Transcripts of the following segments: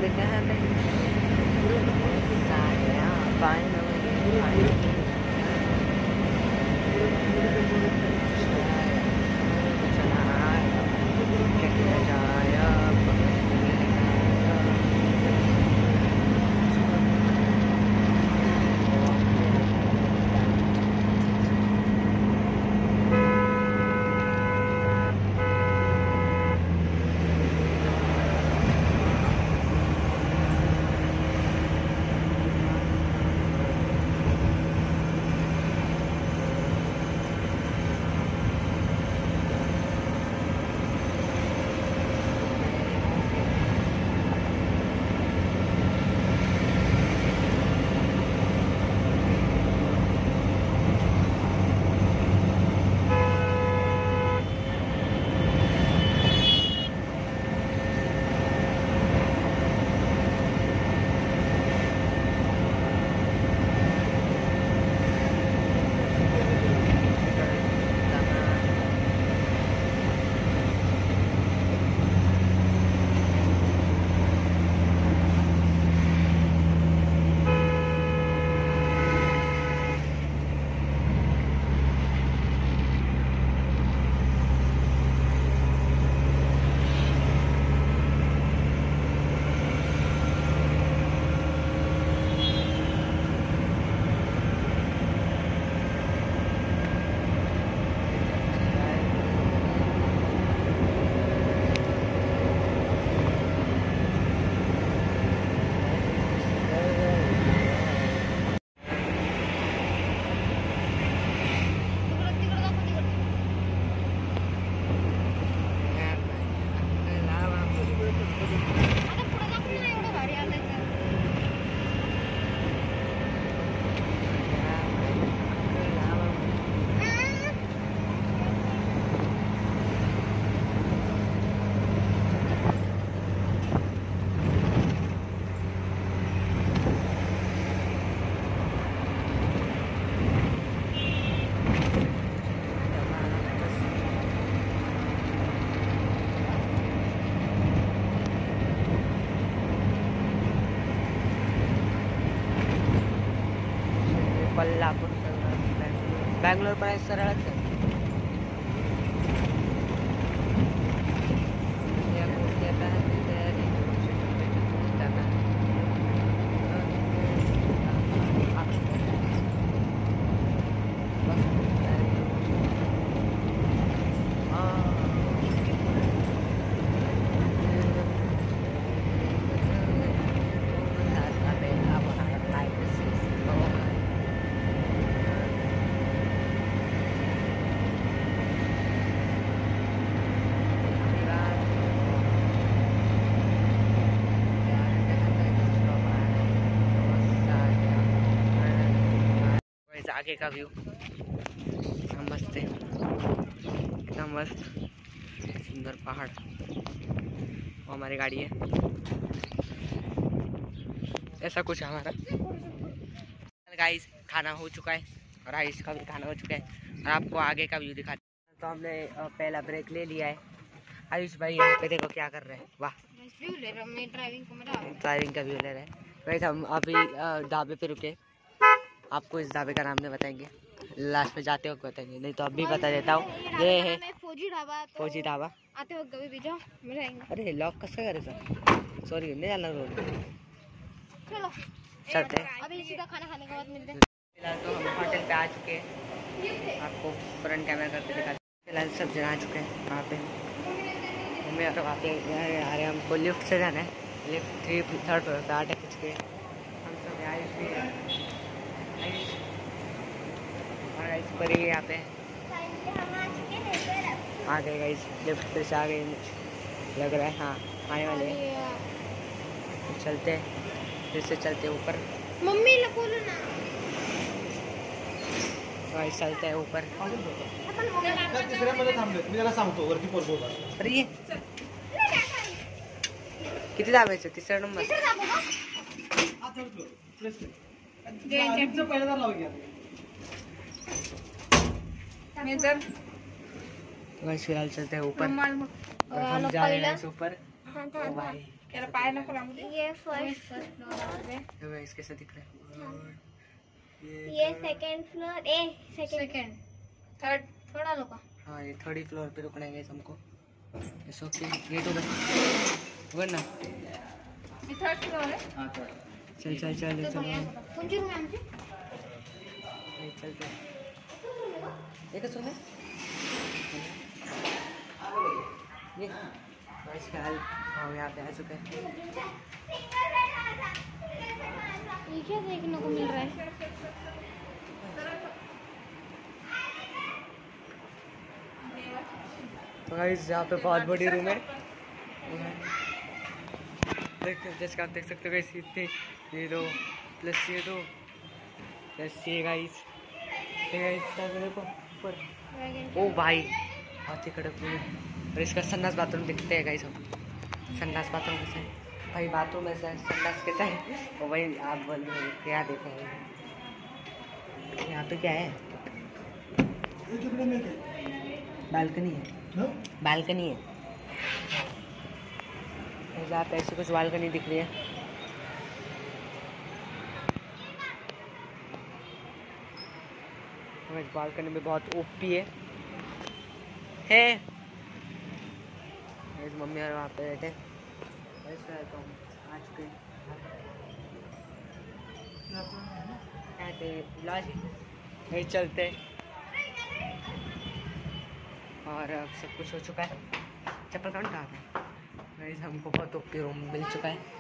कोल्हापुर बेंगलोर पर सरळ आगे का व्यू कितना मस्त है, कितना मस्त सुंदर पहाड़। वो हमारी गाड़ी है, ऐसा कुछ हमारा। गाइस खाना हो चुका है और आयुष का भी खाना हो चुका है और आपको आगे का व्यू दिखाते हैं। तो हमने पहला ब्रेक ले लिया है। आयुष भाई यहाँ पे देखो क्या कर रहे हैं, वाह ड्राइविंग का व्यू ले रहे हैं। वैसे हम अभी ढाबे पे रुके, आपको इस ढाबे का नाम नहीं बताएंगे, लास्ट में जाते वक्त बताएंगे, नहीं तो अभी बता देता हूँ। ये है फौजी ढाबा। आते वक्त कभी भी जाओ मिलेंगे। अरे लॉक कैसे करे सर, सॉरी नहीं जाना रोड। चलो चलते हैं, अभी सीधा खाना खाने के बाद मिलते हैं। फिलहाल तो हम होटल पे आ चुके हैं, आपको फ्रंट कैमरा करके दिखा। फिलहाल सब जन आ चुके हैं वहाँ पे, हमें और वहाँ पे आ रहे, हमको लिफ्ट से जाना है। लिफ्ट 3rd फ्लोर पे 8 कुछ के हम सब आयुष भी है, आयुष पर ही यहाँ पे आ गए गाइस, लिफ्ट पे से आ गए लग रहा है। हाँ आने वाले हैं, चलते हैं फिर से चलते ऊपर। मम्मी बोलो ना गाइस, चलते हैं ऊपर। अरे ये किती दाबायचं? तिसरा नंबर फिलहाल चलते हैं ऊपर, हम जा रहे हैं ऊपर। भाई ये फर्स्ट गाइस कैसा दिख रहा है? ये सेकंड फ्लोर सेकंड थर्ड थोड़ा लोग हाँ ये थर्ड फ्लोर पे रुकना है गाइस हमको। इट्स ओके गेट ओपन वरना ये थर्ड फ्लोर है। हाँ चल चल चल चल कौन सी रूम है आमची? चलते एक सुन ये गाइस फिलहाल हम यहाँ पे आ चुके हैं। ये क्या देखने को मिल रहा है? तो गाइस यहाँ पे बहुत बड़ी रूम है। जैसे आप देख सकते हो गाइस इतने ये दो प्लस ये दो प्लस ये गाइस देखो ऊपर। ओ भाई बहुत ही कड़क रूम है। और इसका संडास बाथरूम दिखते हैं गाइस। हम संडास बाथरूम कैसे है भाई? बाथरूम ऐसा है, संडास कैसा है वो भाई आप बोल रहे क्या देखेंगे? यहाँ पे क्या है? बालकनी है। बालकनी है जहाँ पे ऐसी कुछ बालकनी दिख रही है। बालकनी में बहुत ओपी है। मम्मी और वहाँ पे बैठे आज के नहीं चलते और अब सब कुछ हो चुका है। चप्पल कौन कहाँ है? हमको बहुत ओपी रूम मिल चुका है।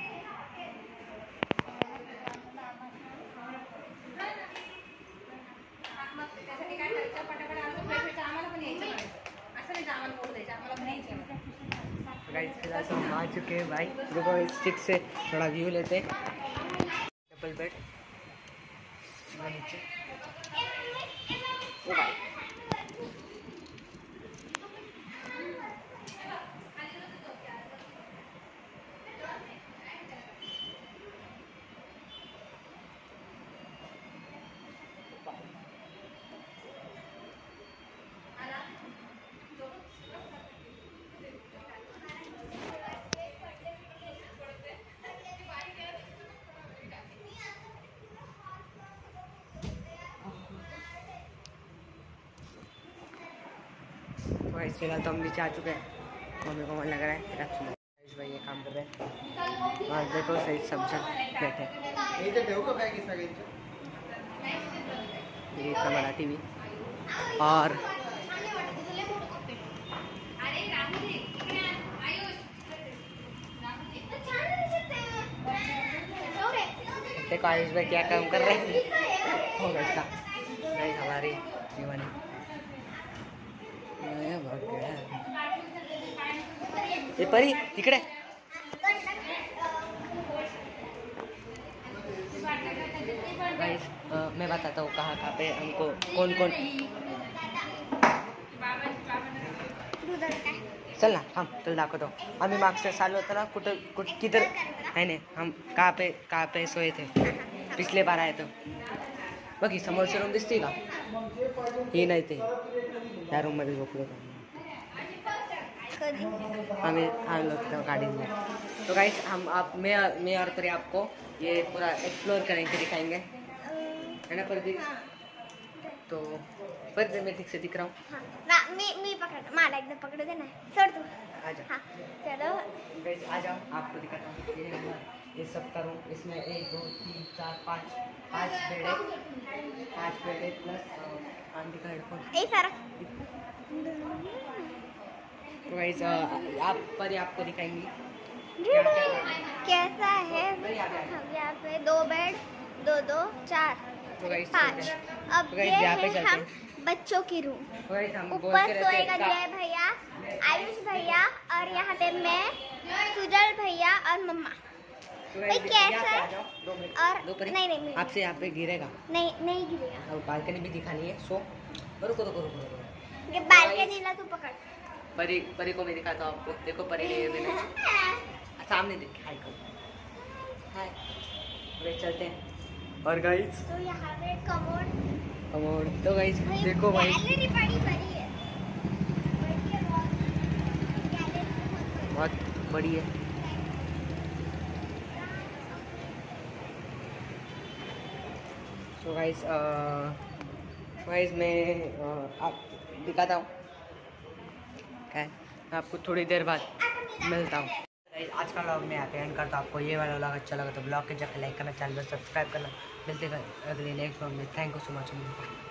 फिलहाल तो हम आ चुके हैं भाई। रुको स्टिक से थोड़ा व्यू लेते हैं। डबल बेड नीचे। ओ भाई फिलहाल तो हम नीचे आ चुके हैं। मम्मी को मन लग रहा है फिर आप सुनो भाई ये काम कर रहे हैं। और देखो सही सब जन बैठे। ये इतना बड़ा टीवी और देखो आयुष भाई क्या काम कर रहे हैं। होगा इसका नहीं हमारी दीवानी ये परी इकडे गाइस मैं बताता हूँ कहाँ पे हमको कौन कौन चल ना हम चल दाखवतो आम्ही मागच्या चालू होतो ना कुठं किधर नहीं हम कहाँ पे सोए थे पिछले बार आए तो बघी समोरचे रूम दिसते का? हे नाही ते त्या रूम मध्ये झोपलो होतो हमें हम लोग गाड़ी में। तो गाइस हम आप मैं और परी आपको ये पूरा एक्सप्लोर करेंगे दिखाएंगे है ना परी? तो परी मैं ठीक से दिख रहा हूँ ना मी पकड़ माला एकदम पकड़ देना छोड़ दो। आजा हाँ चलो गाइस आ जाओ आपको दिखाता हूँ। ये सब करूँ इसमें 1 2 3 4 5 बेड है प्लस आंटी का हेडफोन सारा। तो गाइस आप पर आपको दिखाएंगी कैसा है। हम यहाँ पे 2 बेड 2 2 4 तो गाइस 5। अब तो ये यहाँ पे है चलते हम हैं। बच्चों की रूम। तो गाइस हम ऊपर सोएगा जय भैया आयुष भैया और यहाँ पे मैं सुजल भैया और मम्मा। भाई कैसा है और नहीं आपसे यहाँ पे गिरेगा नहीं गिरेगा। और बालकनी भी दिखानी है सो रुको ये बालकनी ला तू पकड़। परी को मैं दिखाता हूँ आपको। देखो परी ने ये सामने देख हाय हाय चलते हैं। और गाइस तो यहाँ पे कमोड तो गाइस देखो भाई गैलरी बड़ी है बहुत बड़ी है। तो गाइस मैं आप दिखाता हूँ, मैं आपको थोड़ी देर बाद मिलता हूँ। आज का व्लॉग मैं यहाँ पे एंड करता हूँ। आपको ये वाला व्लॉग अच्छा लगा तो ब्लॉग के जाकर लाइक करना, चैनल पर सब्सक्राइब करना। मिलते हैं अगले नेक्स्ट व्लॉग में। Thank you so much.